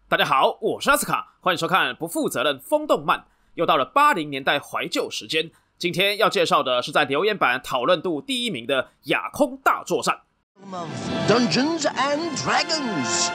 大家好，我是阿斯卡，欢迎收看不负责任风动漫。又到了80年代怀旧时间，今天要介绍的是在留言板讨论度第1名的亚空大作战。 Dungeons and Dragons，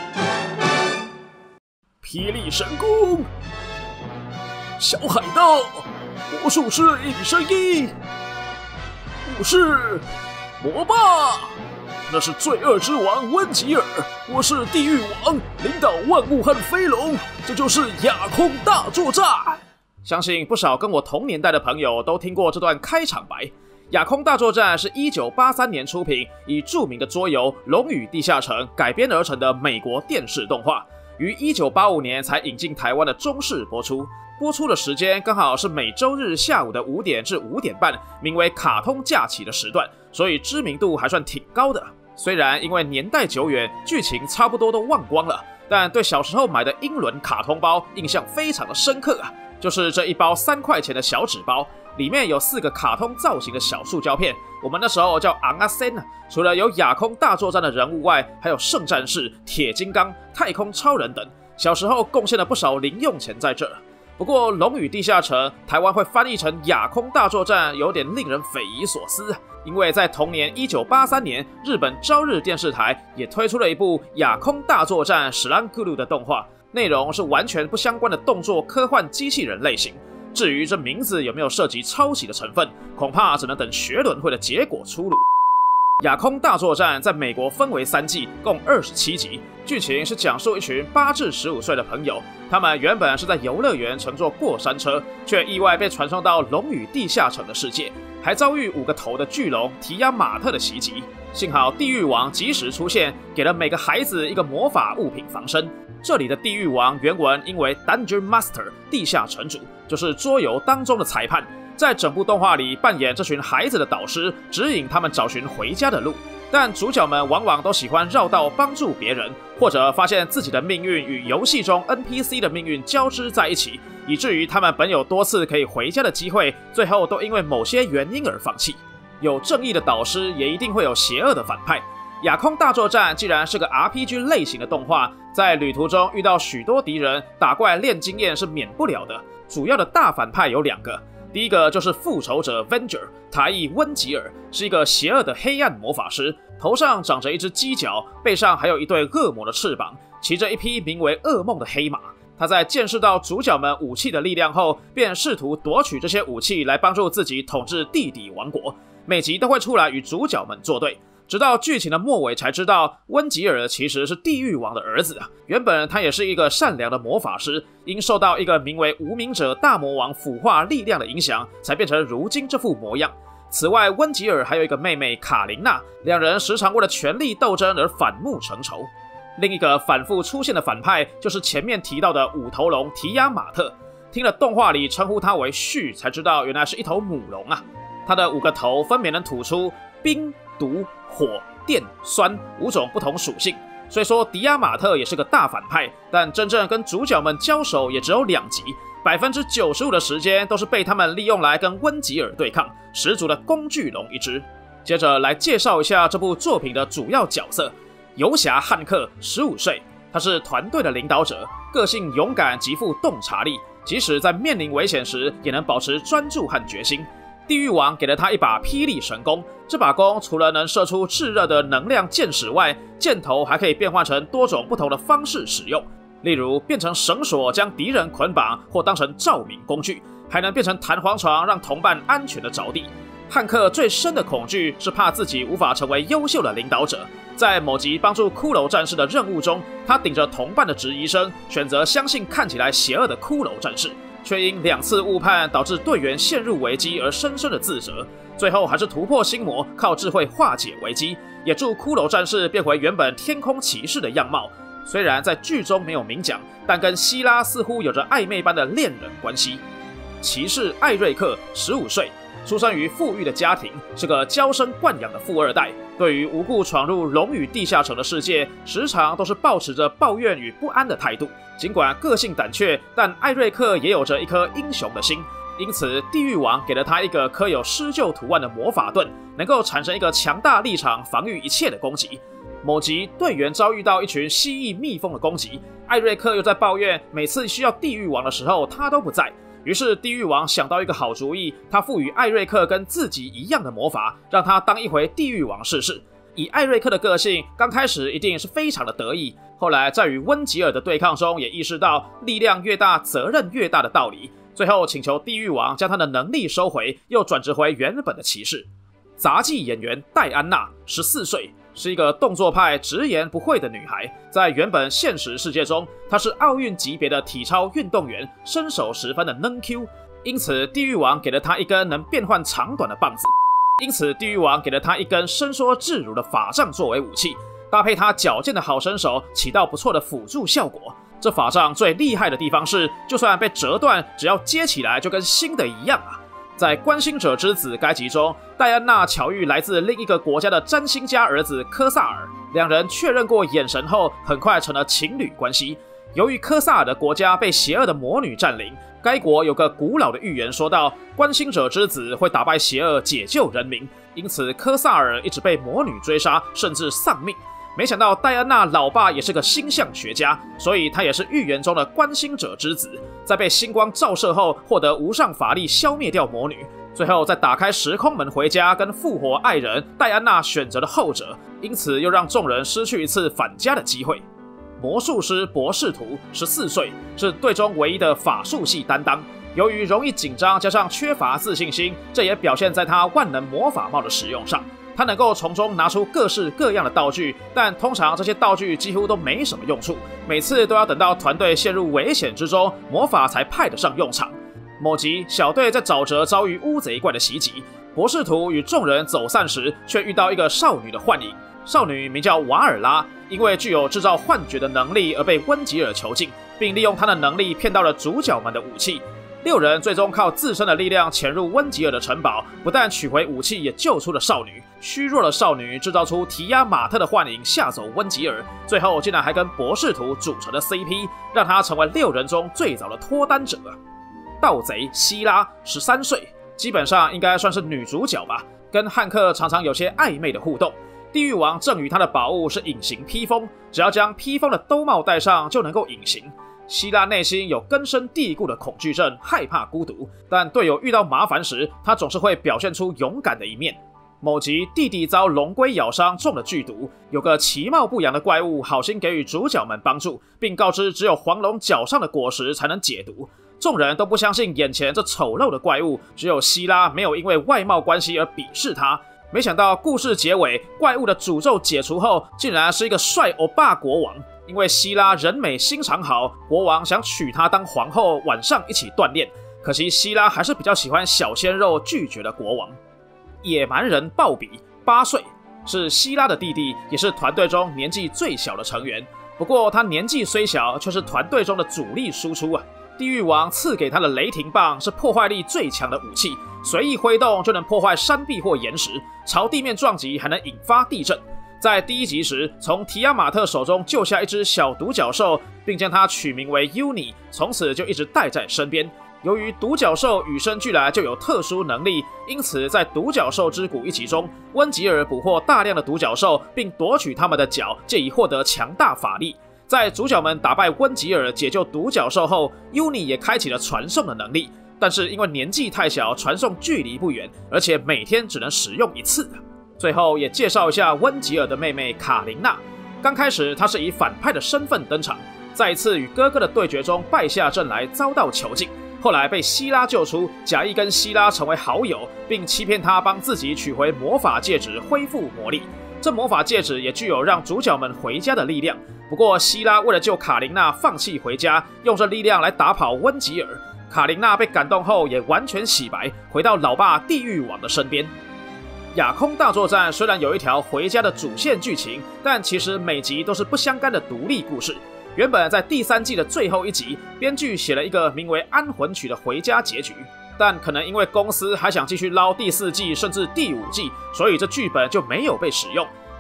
霹雳神功，小海盗，魔术师一笔生意，武士，魔霸。那是罪恶之王温吉尔，我是地狱王，领导万物和飞龙，这就是亚空大作战。相信不少跟我同年代的朋友都听过这段开场白。亚空大作战是1983年出品，以著名的桌游《龙与地下城》改编而成的美国电视动画，于1985年才引进台湾的中视播出。播出的时间刚好是每周日下午的5点至5点半，名为卡通假期的时段，所以知名度还算挺高的。虽然因为年代久远，剧情差不多都忘光了，但对小时候买的英伦卡通包印象非常的深刻啊！就是这一包3块钱的小纸包，里面有4个卡通造型的小塑胶片，我们那时候叫昂阿森啊。除了有亚空大作战的人物外，还有圣战士、铁金刚、太空超人等，小时候贡献了不少零用钱在这。不过龙与地下城台湾会翻译成亚空大作战，有点令人匪夷所思，因为在同年1983年，日本朝日电视台也推出了一部亚空大作战史兰咕噜的动画，内容是完全不相关的动作科幻机器人类型。至于这名字有没有涉及抄袭的成分，恐怕只能等学轮会的结果出炉。亚空大作战在美国分为3季，共27集。剧情是讲述一群8至15岁的朋友，他们原本是在游乐园乘坐过山车，却意外被传送到龙与地下城的世界，还遭遇5个头的巨龙提亚马特的袭击。幸好地狱王及时出现，给了每个孩子一个魔法物品防身。这里的地狱王原文因为 Dungeon Master 地下城主，就是桌游当中的裁判，在整部动画里扮演这群孩子的导师，指引他们找寻回家的路。但主角们往往都喜欢绕道帮助别人，或者发现自己的命运与游戏中 NPC 的命运交织在一起，以至于他们本有多次可以回家的机会，最后都因为某些原因而放弃。有正义的导师，也一定会有邪恶的反派。亚空大作战既然是个 RPG 类型的动画，在旅途中遇到许多敌人，打怪练经验是免不了的。主要的大反派有2个，第一个就是复仇者 Venger， 台译温吉尔，是一个邪恶的黑暗魔法师，头上长着一只犄角，背上还有一对恶魔的翅膀，骑着一匹名为噩梦的黑马。他在见识到主角们武器的力量后，便试图夺取这些武器来帮助自己统治地底王国，每集都会出来与主角们作对。直到剧情的末尾才知道，温吉尔其实是地狱王的儿子。原本他也是一个善良的魔法师，因受到一个名为无名者大魔王腐化力量的影响，才变成如今这副模样。此外，温吉尔还有一个妹妹卡琳娜，两人时常为了权力斗争而反目成仇。另一个反复出现的反派就是前面提到的5头龙提亚马特，听了动画里称呼他为旭，才知道原来是一头母龙啊。他的5个头分别能吐出冰、毒、火、电、酸5种不同属性。虽说迪亚马特也是个大反派，但真正跟主角们交手也只有2集，95%的时间都是被他们利用来跟温吉尔对抗，十足的工具龙一只。接着来介绍一下这部作品的主要角色，游侠汉克15岁，他是团队的领导者，个性勇敢，极富洞察力，即使在面临危险时也能保持专注和决心。地狱王给了他一把霹雳神弓，这把弓除了能射出炙热的能量箭矢外，箭头还可以变换成多种不同的方式使用，例如变成绳索将敌人捆绑，或当成照明工具，还能变成弹簧床让同伴安全的着地。汉克最深的恐惧是怕自己无法成为优秀的领导者。在某集帮助骷髅战士的任务中，他顶着同伴的质疑声，选择相信看起来邪恶的骷髅战士，却因2次误判导致队员陷入危机而深深的自责，最后还是突破心魔，靠智慧化解危机，也助骷髅战士变回原本天空骑士的样貌。虽然在剧中没有明讲，但跟希拉似乎有着暧昧般的恋人关系。骑士艾瑞克15岁，出生于富裕的家庭，是个娇生惯养的富二代。对于无故闯入龙与地下城的世界，时常都是抱持着抱怨与不安的态度。尽管个性胆怯，但艾瑞克也有着一颗英雄的心。因此，地狱王给了他一个刻有施救图案的魔法盾，能够产生一个强大立场，防御一切的攻击。某集队员遭遇到一群蜥蜴蜜蜂的攻击， 艾瑞克又在抱怨每次需要地狱王的时候他都不在。于是地狱王想到一个好主意，他赋予艾瑞克跟自己一样的魔法，让他当一回地狱王试试。以艾瑞克的个性，刚开始一定是非常的得意，后来在与温吉尔的对抗中也意识到力量越大责任越大的道理，最后请求地狱王将他的能力收回，又转职回原本的骑士。杂技演员戴安娜14岁，是一个动作派直言不讳的女孩，在原本现实世界中，她是奥运级别的体操运动员，身手十分的能 Q， 因此地狱王给了她一根能变换长短的棒子，因此地狱王给了她一根伸缩自如的法杖作为武器，搭配她矫健的好身手，起到不错的辅助效果。这法杖最厉害的地方是，就算被折断，只要接起来就跟新的一样啊！在观星者之子该集中，戴安娜巧遇来自另一个国家的占星家儿子科萨尔，两人确认过眼神后，很快成了情侣关系。由于科萨尔的国家被邪恶的魔女占领，该国有个古老的预言说到，观星者之子会打败邪恶，解救人民，因此科萨尔一直被魔女追杀，甚至丧命。没想到戴安娜老爸也是个星象学家，所以他也是预言中的观星者之子，在被星光照射后获得无上法力消灭掉魔女，最后再打开时空门回家跟复活爱人，戴安娜选择了后者，因此又让众人失去一次返家的机会。魔术师博士图14岁，是队中唯一的法术系担当，由于容易紧张加上缺乏自信心，这也表现在他万能魔法帽的使用上。他能够从中拿出各式各样的道具，但通常这些道具几乎都没什么用处，每次都要等到团队陷入危险之中，魔法才派得上用场。某集小队在沼泽遭遇乌贼怪的袭击，博士图与众人走散时，却遇到一个少女的幻影。少女名叫瓦尔拉，因为具有制造幻觉的能力而被温吉尔囚禁，并利用她的能力骗到了主角们的武器。6人最终靠自身的力量潜入温吉尔的城堡，不但取回武器，也救出了少女。虚弱的少女制造出提亚马特的幻影吓走温吉尔，最后竟然还跟博士图组成了 CP， 让他成为6人中最早的脱单者。盗贼希拉13岁，基本上应该算是女主角吧，跟汉克常常有些暧昧的互动。地狱王赠予他的宝物是隐形披风，只要将披风的兜帽戴上就能够隐形。希拉内心有根深蒂固的恐惧症，害怕孤独，但队友遇到麻烦时，他总是会表现出勇敢的一面。某集弟弟遭龙龟咬伤，中了剧毒，有个其貌不扬的怪物好心给予主角们帮助，并告知只有黄龙脚上的果实才能解毒。众人都不相信眼前这丑陋的怪物，只有希拉没有因为外貌关系而鄙视他。没想到故事结尾，怪物的诅咒解除后，竟然是一个帅欧巴国王。因为希拉人美心肠好，国王想娶她当皇后，晚上一起锻炼。可惜希拉还是比较喜欢小鲜肉，拒绝了国王。野蛮人鲍比8岁，是希拉的弟弟，也是团队中年纪最小的成员。不过他年纪虽小，却是团队中的主力输出啊。地狱王赐给他的雷霆棒是破坏力最强的武器，随意挥动就能破坏山壁或岩石，朝地面撞击还能引发地震。在第1集时，从提亚马特手中救下一只小独角兽，并将它取名为 Uni， 从此就一直带在身边。由于独角兽与生俱来就有特殊能力，因此在独角兽之谷1集中，温吉尔捕获大量的独角兽，并夺取他们的角，借以获得强大法力。在主角们打败温吉尔、解救独角兽后 ，Uni 也开启了传送的能力，但是因为年纪太小，传送距离不远，而且每天只能使用1次。最后也介绍一下温吉尔的妹妹卡琳娜。刚开始她是以反派的身份登场，在一次与哥哥的对决中败下阵来，遭到囚禁。后来被希拉救出，假意跟希拉成为好友，并欺骗他帮自己取回魔法戒指，恢复魔力。这魔法戒指也具有让主角们回家的力量。不过希拉为了救卡琳娜，放弃回家，用这力量来打跑温吉尔。卡琳娜被感动后，也完全洗白，回到老爸地狱王的身边。亚空大作战虽然有一条回家的主线剧情，但其实每集都是不相干的独立故事。原本在第3季的最后1集，编剧写了一个名为《安魂曲》的回家结局，但可能因为公司还想继续捞第4季甚至第5季，所以这剧本就没有被使用。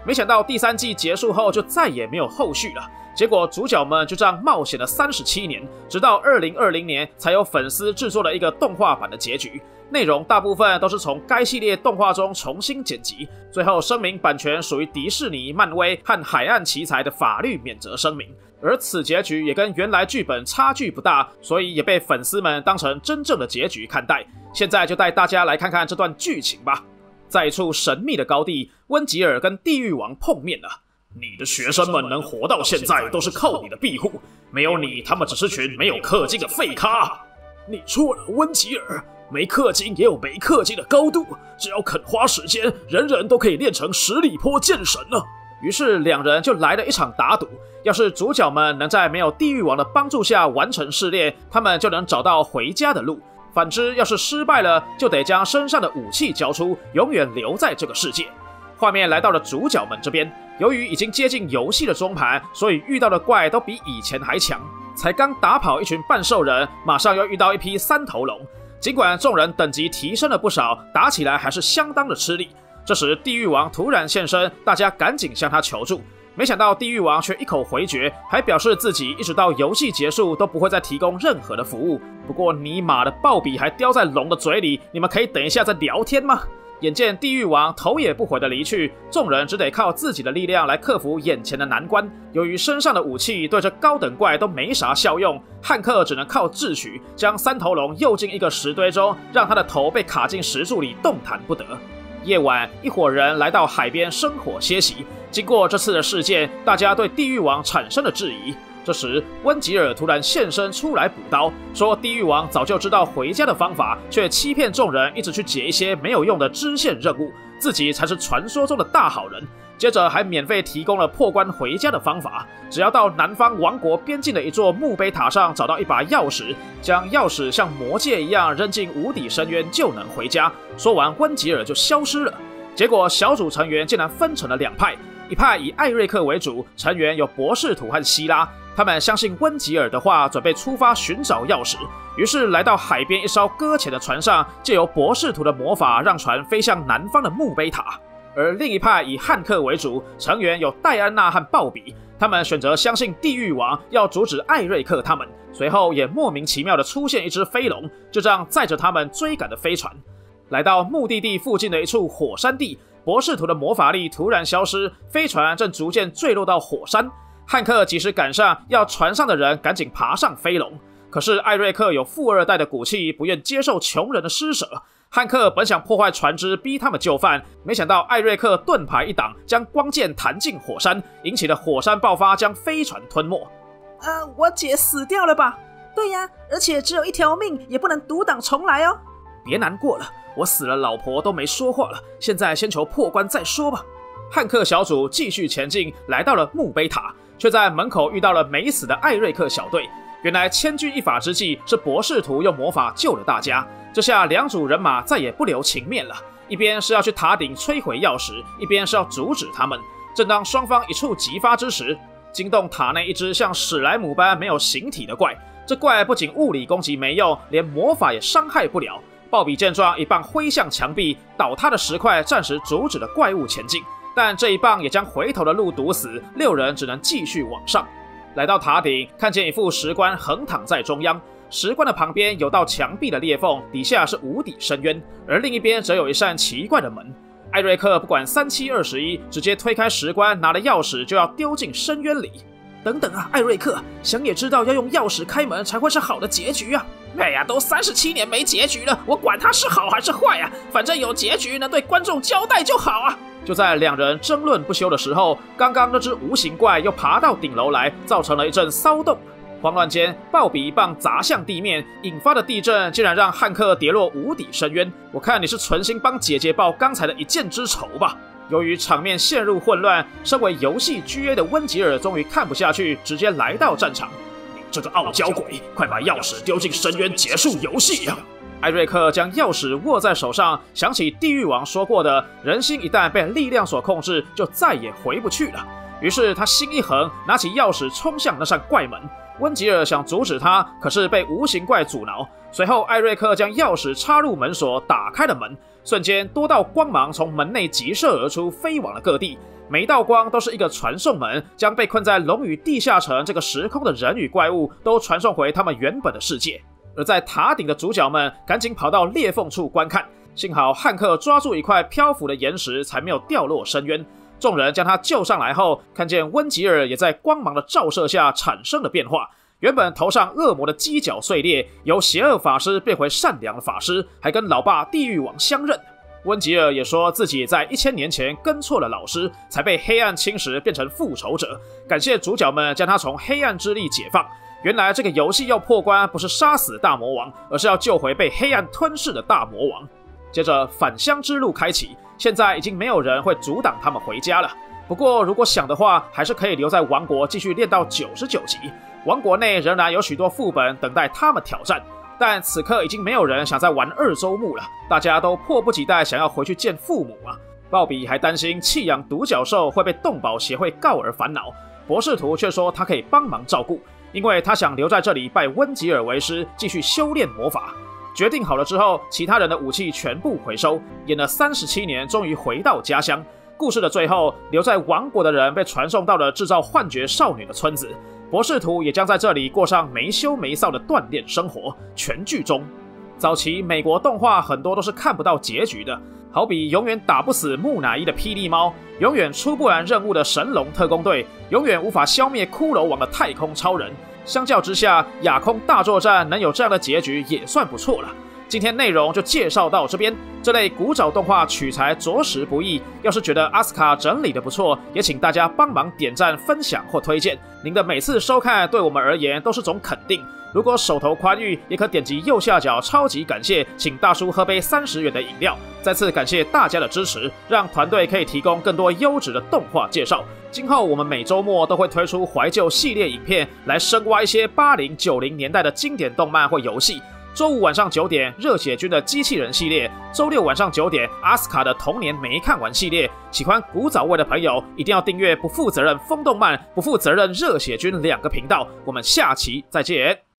没想到第3季结束后就再也没有后续了。结果主角们就这样冒险了37年，直到2020年才有粉丝制作了一个动画版的结局。内容大部分都是从该系列动画中重新剪辑，最后声明版权属于迪士尼、漫威和海岸奇才的法律免责声明。而此结局也跟原来剧本差距不大，所以也被粉丝们当成真正的结局看待。现在就带大家来看看这段剧情吧。在一处神秘的高地，温吉尔跟地狱王碰面了。你的学生们能活到现在都是靠你的庇护，没有你，他们只是群没有氪金的废咖。你错了，温吉尔，没氪金也有没氪金的高度，只要肯花时间，人人都可以练成10里坡剑神了。于是两人就来了一场打赌，要是主角们能在没有地狱王的帮助下完成试炼，他们就能找到回家的路。反之，要是失败了，就得将身上的武器交出，永远留在这个世界。画面来到了主角们这边，由于已经接近游戏的中盘，所以遇到的怪都比以前还强。才刚打跑一群半兽人，马上又遇到一批3头龙。尽管众人等级提升了不少，打起来还是相当的吃力。这时地狱王突然现身，大家赶紧向他求助。没想到地狱王却一口回绝，还表示自己一直到游戏结束都不会再提供任何的服务。不过尼玛的鲍比还叼在龙的嘴里，你们可以等一下再聊天吗？眼见地狱王头也不回的离去，众人只得靠自己的力量来克服眼前的难关。由于身上的武器对这高等怪都没啥效用，汉克只能靠智取将3头龙诱进一个石堆中，让他的头被卡进石柱里动弹不得。夜晚，一伙人来到海边生火歇息。经过这次的事件，大家对地狱王产生了质疑。这时，温吉尔突然现身出来补刀，说地狱王早就知道回家的方法，却欺骗众人一直去解一些没有用的支线任务，自己才是传说中的大好人。接着还免费提供了破关回家的方法，只要到南方王国边境的一座墓碑塔上找到一把钥匙，将钥匙像魔戒一样扔进无底深渊就能回家。说完，温吉尔就消失了。结果小组成员竟然分成了2派，一派以艾瑞克为主，成员有博士图和希拉。他们相信温吉尔的话，准备出发寻找钥匙，于是来到海边一艘搁浅的船上，借由博士图的魔法让船飞向南方的墓碑塔。而另一派以汉克为主，成员有戴安娜和鲍比，他们选择相信地狱王要阻止艾瑞克他们。随后也莫名其妙的出现一只飞龙，就这样载着他们追赶的飞船。来到目的地附近的一处火山地，博士图的魔法力突然消失，飞船正逐渐坠落到火山。汉克及时赶上，要船上的人赶紧爬上飞龙。可是艾瑞克有富2代的骨气，不愿接受穷人的施舍。汉克本想破坏船只，逼他们就范，没想到艾瑞克盾牌一挡，将光剑弹进火山，引起了火山爆发，将飞船吞没。 我姐死掉了吧？对呀，而且只有1条命，也不能独挡重来哦。 别难过了，我死了，老婆都没说话了，现在先求破关再说吧。汉克小组继续前进，来到了墓碑塔，却在门口遇到了没死的艾瑞克小队。原来千钧一发之际，是博士图用魔法救了大家。这下2组人马再也不留情面了，一边是要去塔顶摧毁钥匙，一边是要阻止他们。正当双方一触即发之时，惊动塔内一只像史莱姆般没有形体的怪。这怪不仅物理攻击没用，连魔法也伤害不了。鲍比见状，一棒挥向墙壁，倒塌的石块暂时阻止了怪物前进，但这一棒也将回头的路堵死，6人只能继续往上。来到塔顶，看见一副石棺横躺在中央，石棺的旁边有道墙壁的裂缝，底下是无底深渊，而另一边则有一扇奇怪的门。艾瑞克不管3721，直接推开石棺，拿了钥匙就要丢进深渊里。等等啊，艾瑞克，想也知道要用钥匙开门才会是好的结局啊！哎呀，都37年没结局了，我管它是好还是坏啊，反正有结局能对观众交代就好啊！就在2人争论不休的时候，刚刚那只无形怪又爬到顶楼来，造成了一阵骚动。慌乱间，鲍比一棒砸向地面，引发的地震竟然让汉克跌落无底深渊。我看你是存心帮姐姐报刚才的一箭之仇吧？由于场面陷入混乱，身为游戏 GA 的温吉尔终于看不下去，直接来到战场。你这个傲娇鬼，快把钥匙丢进深渊，结束游戏啊！艾瑞克将钥匙握在手上，想起地狱王说过的，人心一旦被力量所控制，就再也回不去了。于是他心一横，拿起钥匙冲向那扇怪门。温吉尔想阻止他，可是被无形怪阻挠。随后艾瑞克将钥匙插入门锁，打开了门，瞬间多道光芒从门内急射而出，飞往了各地。 每一道光都是一个传送门，将被困在龙与地下城这个时空的人与怪物都传送回他们原本的世界。而在塔顶的主角们赶紧跑到裂缝处观看，幸好汉克抓住一块漂浮的岩石，才没有掉落深渊。众人将他救上来后，看见温吉尔也在光芒的照射下产生了变化。原本头上恶魔的犄角碎裂，由邪恶法师变回善良的法师，还跟老爸地狱王相认。温吉尔也说自己在1000年前跟错了老师，才被黑暗侵蚀变成复仇者，感谢主角们将他从黑暗之力解放。原来这个游戏要破关不是杀死大魔王，而是要救回被黑暗吞噬的大魔王。接着返乡之路开启，现在已经没有人会阻挡他们回家了。不过如果想的话，还是可以留在王国继续练到99级。王国内仍然有许多副本等待他们挑战，但此刻已经没有人想再玩2周目了，大家都迫不及待想要回去见父母啊。鲍比还担心弃养独角兽会被动保协会告而烦恼，博士图却说他可以帮忙照顾，因为他想留在这里拜温吉尔为师，继续修炼魔法。决定好了之后，其他人的武器全部回收，演了37年，终于回到家乡。故事的最后，留在王国的人被传送到了制造幻觉少女的村子，博士图也将在这里过上没羞没臊的锻炼生活。全剧终。早期美国动画很多都是看不到结局的，好比永远打不死木乃伊的霹雳猫，永远出不完任务的神龙特工队，永远无法消灭骷髅王的太空超人。相较之下，亚空大作战能有这样的结局也算不错了。今天内容就介绍到这边，这类古早动画取材着实不易，要是觉得阿斯卡整理的不错，也请大家帮忙点赞、分享或推荐。您的每次收看对我们而言都是种肯定。如果手头宽裕，也可点击右下角超级感谢，请大叔喝杯30元的饮料。再次感谢大家的支持，让团队可以提供更多优质的动画介绍。今后我们每周末都会推出怀旧系列影片，来深挖一些80、90年代的经典动漫或游戏。周五晚上9点，热血军的机器人系列；周六晚上9点，阿斯卡的童年没看完系列。喜欢古早味的朋友，一定要订阅不负责任风动漫、不负责任热血军2个频道。我们下期再见。